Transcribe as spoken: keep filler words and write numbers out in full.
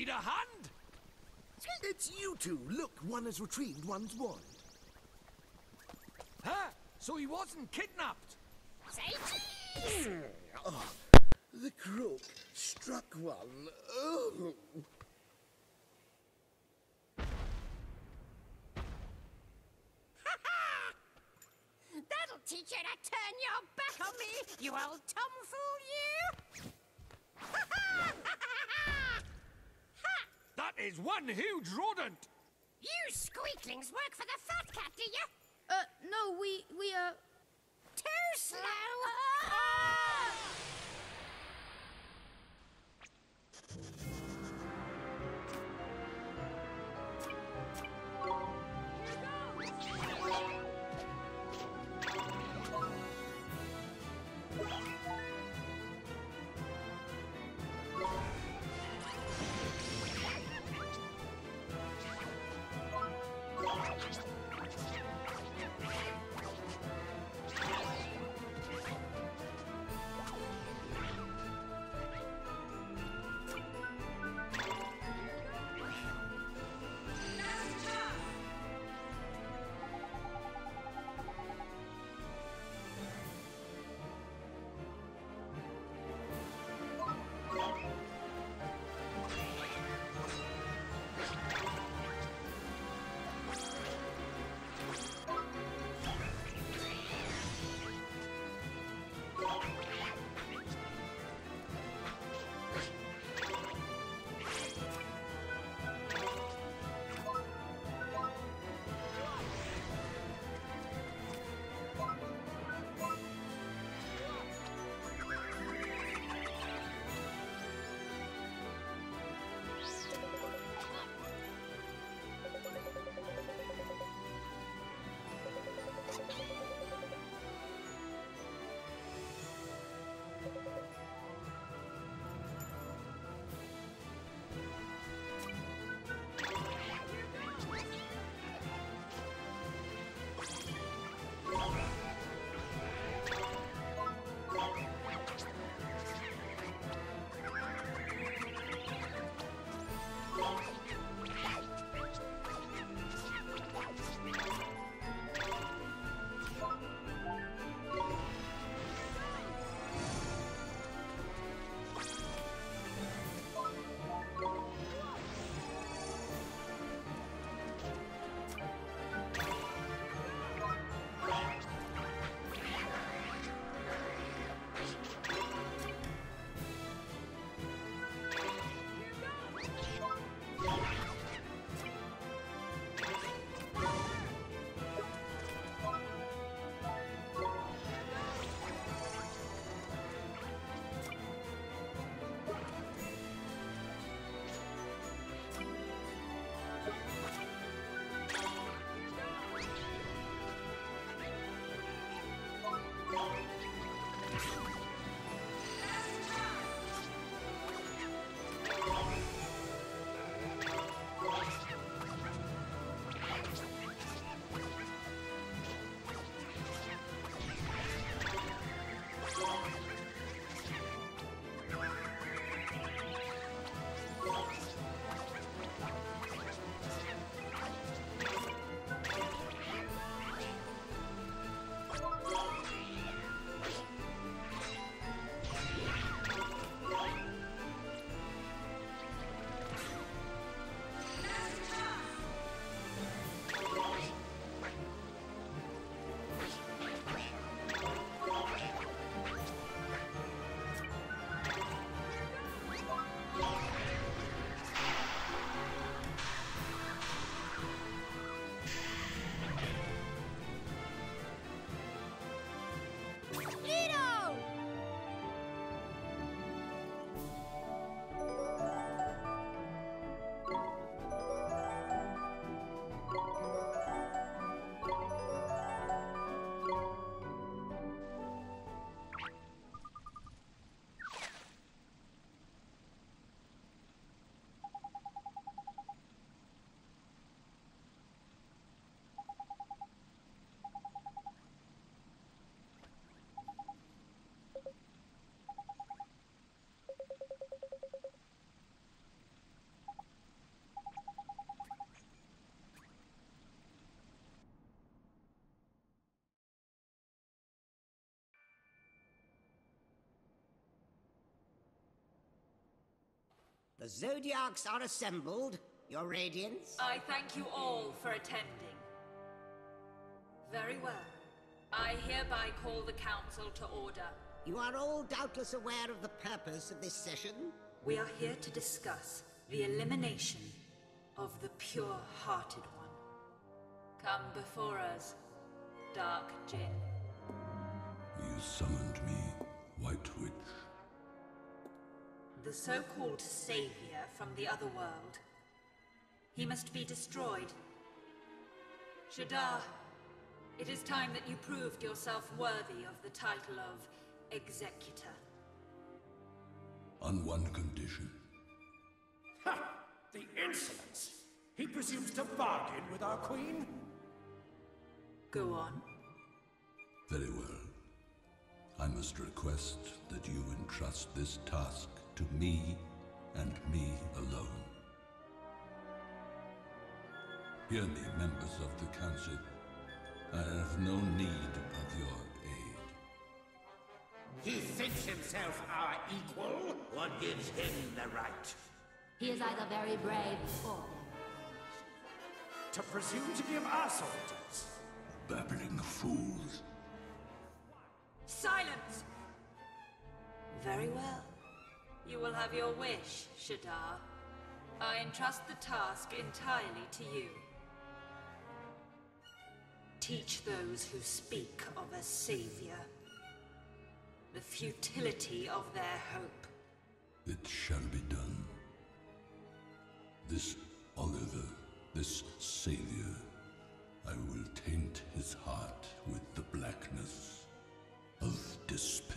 need a hand? It's you two. Look, one has retrieved one's wand. Huh? So he wasn't kidnapped? Say cheese! Oh, the crook struck one. Oh. That'll teach you to turn your back on me, you old tomfool, you! That is one huge rodent! You squeaklings work for the fat cat, do you? Uh, no, we, we, uh... Too slow! The Zodiacs are assembled, Your Radiance. I thank you all for attending. Very well. I hereby call the Council to order. You are all doubtless aware of the purpose of this session. We are here to discuss the elimination of the pure-hearted one. Come before us, Dark Jinn. You summoned me, White Witch. The so-called savior from the other world. He must be destroyed. Shadar, it is time that you proved yourself worthy of the title of Executor. On one condition. Ha! The insolence! He presumes to bargain with our queen? Go on. Very well. I must request that you entrust this task to me and me alone. Hear me, members of the Council. I have no need of your aid. He thinks himself our equal? What gives him the right? He is either very brave or... To presume to give us orders? Babbling fools. Silence! Very well. You will have your wish, Shadar. I entrust the task entirely to you. Teach those who speak of a savior the futility of their hope. It shall be done. This Oliver, this savior, I will taint his heart with the blackness of despair.